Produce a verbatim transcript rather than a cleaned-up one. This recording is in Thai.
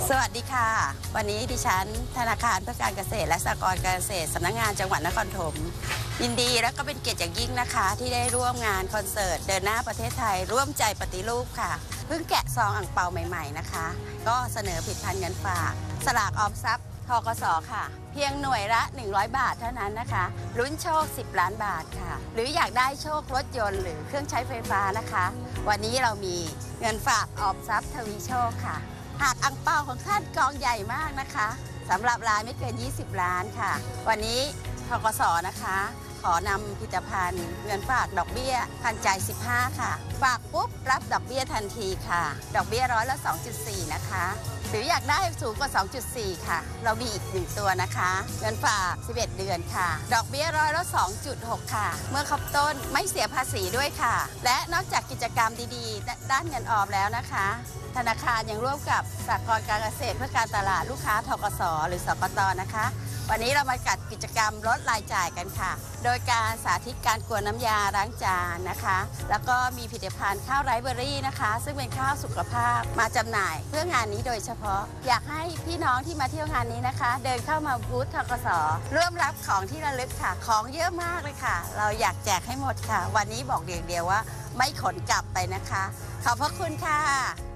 สวัสดีค่ะวันนี้ดิฉันธนาคารเพื่อการเกษตรและสหกรณ์การเกษตรสำนักงานจังหวัดนครปฐมยินดีและก็เป็นเกียรติอย่างยิ่งนะคะที่ได้ร่วมงานคอนเสิร์ตเดินหน้าประเทศไทยร่วมใจปฏิรูปค่ะเพิ่งแกะซองอั่งเปาใหม่ๆนะคะก็เสนอผลิตภัณฑ์เงินฝากสลากออมทรัพย์ธกส.ค่ะเพียงหน่วยละหนึ่งร้อยบาทเท่านั้นนะคะลุ้นโชคสิบล้านบาทค่ะหรืออยากได้โชครถยนต์หรือเครื่องใช้ไฟฟ้านะคะวันนี้เรามีเงินฝากออมทรัพย์ทวีโชคค่ะหากอั่งเปาของท่านกองใหญ่มากนะคะสำหรับรายไม่เกินยี่สิบล้านค่ะวันนี้ธกส.นะคะขอนำผลิตภัณฑ์เงินฝากดอกเบี้ยทันใจสิบห้าค่ะฝากปุ๊บรับดอกเบี้ยทันทีค่ะดอกเบี้ยร้อยละ สองจุดสี่ นะคะหรืออยากได้สูงกว่า สองจุดสี่ ค่ะเรามีอีกหนึ่งตัวนะคะเงินฝากสิบเอ็ดเดือนค่ะดอกเบี้ยร้อยละ สองจุดหก ค่ะเมื่อครบต้นไม่เสียภาษีด้วยค่ะและนอกจากกิจกรรมดีๆด้านเงินออมแล้วนะคะธนาคารยังร่วมกับสหกรณ์การเกษตรเพื่อการตลาดลูกค้าธกส.หรือสกต.นะคะวันนี้เรามาจัดกิจกรรมลดรายจ่ายกันค่ะโดยการสาธิตการกวนน้ำยาล้างจานนะคะแล้วก็มีผลิตภัณฑ์ข้าวไรซ์เบอรี่นะคะซึ่งเป็นข้าวสุขภาพมาจำหน่ายเพื่องานนี้โดยเฉพาะอยากให้พี่น้องที่มาเที่ยวงานนี้นะคะเดินเข้ามาบูธธกส.ร่วมรับของที่ระลึกค่ะของเยอะมากเลยค่ะเราอยากแจกให้หมดค่ะวันนี้บอกเดียวๆว่าไม่ขนกลับไปนะคะขอบพระคุณค่ะ